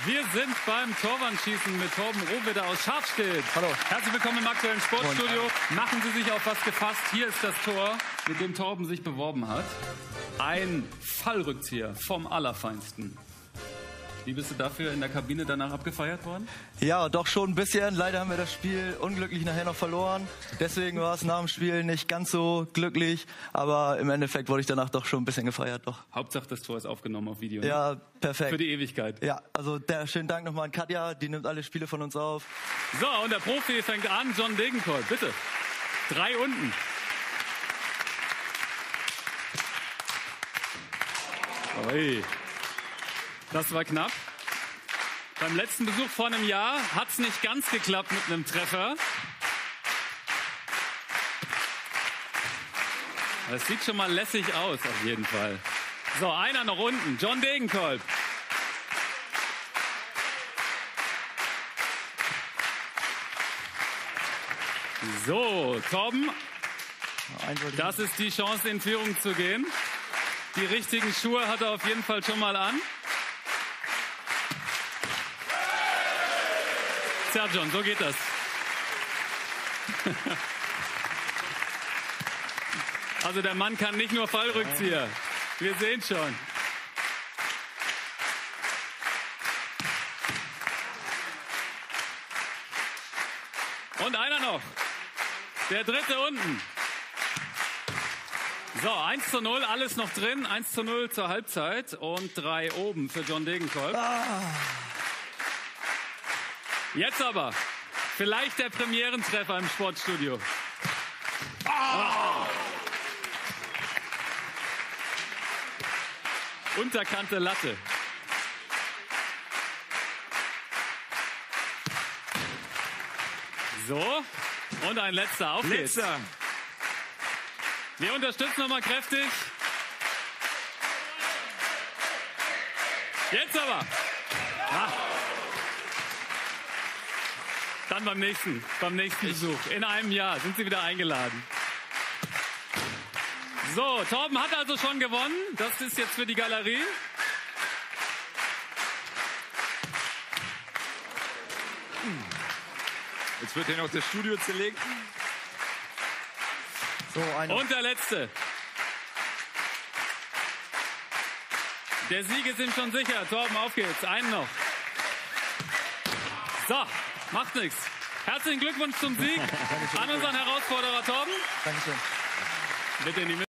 Wir sind beim Torwandschießen mit Torben Rohwedder aus Schafstedt. Hallo. Herzlich willkommen im aktuellen Sportstudio. Machen Sie sich auf was gefasst. Hier ist das Tor, mit dem Torben sich beworben hat. Ein Fallrückzieher vom Allerfeinsten. Wie bist du dafür in der Kabine danach abgefeiert worden? Ja, doch schon ein bisschen. Leider haben wir das Spiel unglücklich nachher noch verloren. Deswegen war es nach dem Spiel nicht ganz so glücklich. Aber im Endeffekt wurde ich danach doch schon ein bisschen gefeiert. Doch. Hauptsache, das Tor ist aufgenommen auf Video. Ne? Ja, perfekt. Für die Ewigkeit. Ja, also schönen Dank nochmal an Katja. Die nimmt alle Spiele von uns auf. So, und der Profi fängt an. John Degenkolb, bitte. 3 unten. Ui. Das war knapp. Beim letzten Besuch vor einem Jahr hat es nicht ganz geklappt mit einem Treffer. Das sieht schon mal lässig aus, auf jeden Fall. So, einer noch unten. John Degenkolb. So, Torben, das ist die Chance, in Führung zu gehen. Die richtigen Schuhe hat er auf jeden Fall schon mal an. Tja, John, so geht das. Also der Mann kann nicht nur Fallrückzieher. Wir sehen schon. Und einer noch. Der dritte unten. So, 1:0, alles noch drin. 1:0 zur Halbzeit und 3 oben für John Degenkolb. Jetzt aber, vielleicht der Premierentreffer im Sportstudio. Unterkante Latte. So, und ein letzter. Auf geht's. Wir unterstützen nochmal kräftig. Jetzt aber. Dann beim nächsten Besuch. In einem Jahr sind Sie wieder eingeladen. So, Torben hat also schon gewonnen. Das ist jetzt für die Galerie. Jetzt wird hier noch das Studio zerlegt. So, und der letzte. Der Sieg ist ihm schon sicher. Torben, auf geht's. Einen noch. So, macht nichts. Herzlichen Glückwunsch zum Sieg an unseren Herausforderer Torben. Dankeschön. Bitte in die Mitte.